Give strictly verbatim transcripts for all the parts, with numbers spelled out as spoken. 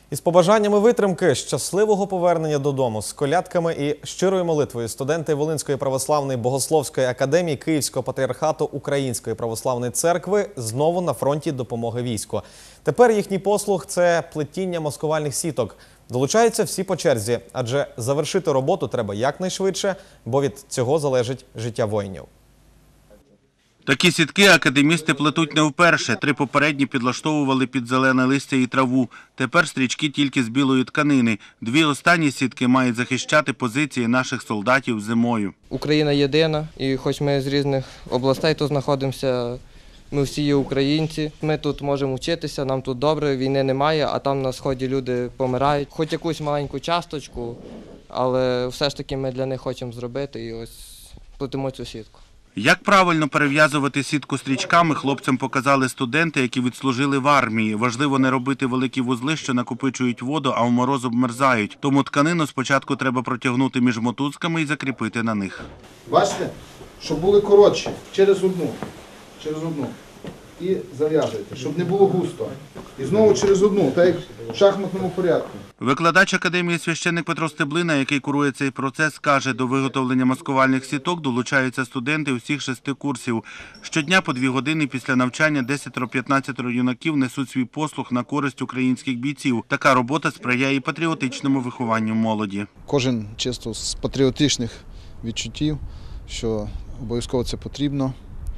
Із побажаннями витримки, щасливого повернення додому, з колядками і щирою молитвою студенти Волинської православної богословської академії Київського патріархату Української православної церкви знову на фронті допомоги війську. Тепер їхній послуг – це плетіння маскувальних сіток. Долучаються всі по черзі, адже завершити роботу треба якнайшвидше, бо від цього залежить життя воїнів. Такі сітки академісти плетуть не вперше. Три попередні підлаштовували під зелене листя і траву. Тепер стрічки тільки з білої тканини. Дві останні сітки мають захищати позиції наших солдатів зимою. Україна єдина, і хоч ми з різних областей тут знаходимося, ми всі є українці. Ми тут можемо вчитися, нам тут добре, війни немає, а там на сході люди помирають. Хоч якусь маленьку часточку, але все ж таки ми для них хочемо зробити і ось плетемо цю сітку. Як правильно перев'язувати сітку стрічками, хлопцям показали студенти, які відслужили в армії. Важливо не робити великі вузли, що накопичують воду, а в мороз обмерзають. Тому тканину спочатку треба протягнути між мотузками і закріпити на них. Бачите, щоб були коротші, через одну, через одну. І зав'язуєте, щоб не було густо. І знову через одну, так як в шахматному порядку. Викладач академії священник Петро Стеблина, який курує цей процес, каже, до виготовлення маскувальних сіток долучаються студенти усіх шести курсів. Щодня по дві години після навчання десять-п'ятнадцять юнаків несуть свій послуг на користь українських бійців. Така робота сприяє і патріотичному вихованню молоді. Кожен чисто з патріотичних відчуттів, що обов'язково це потрібно.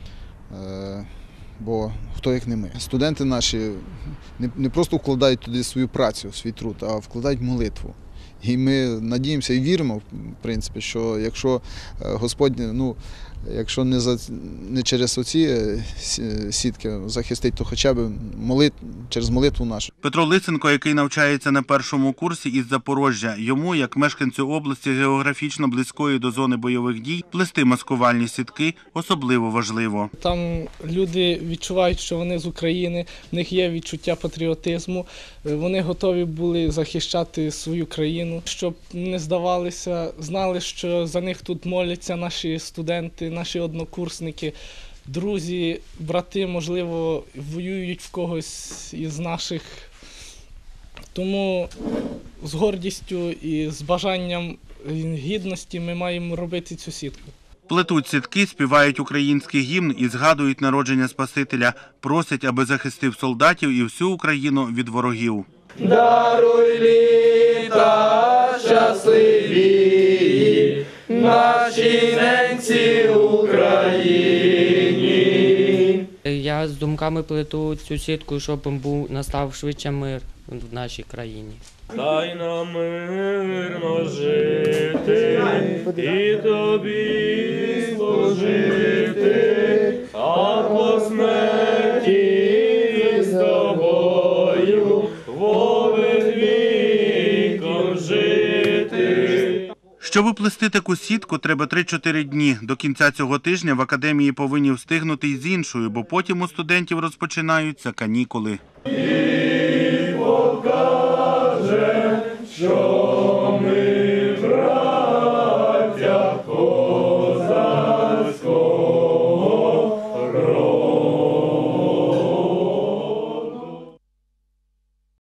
Бо хто як не ми. Студенти наші не просто вкладають туди свою працю, свій труд, а вкладають молитву. І ми надіємося і віримо, в принципі, що якщо Господь, ну, якщо не, за, не через оці сітки захистить, то хоча б молит, через молитву нашу. Петро Лисенко, який навчається на першому курсі із Запорожжя, йому, як мешканцю області географічно близької до зони бойових дій, плести маскувальні сітки особливо важливо. Там люди відчувають, що вони з України, в них є відчуття патріотизму, вони готові були захищати свою країну, щоб не здавалися, знали, що за них тут моляться наші студенти, наші однокурсники, друзі, брати, можливо, воюють в когось із наших. Тому з гордістю і з бажанням гідності ми маємо робити цю сітку. Плетуть сітки, співають український гімн і згадують народження Спасителя. Просять, аби захистив солдатів і всю Україну від ворогів. Даруй літа щасливі нашій ненці Україні. Я з думками плету цю сітку, щоб був настав швидше мир в нашій країні. Дай нам мирно жити і тобі служити, а по смерті з тобою вовек віком жити. Щоб плести таку сітку, треба три-чотири дні. До кінця цього тижня в академії повинні встигнути й з іншою, бо потім у студентів розпочинаються канікули. І покаже, що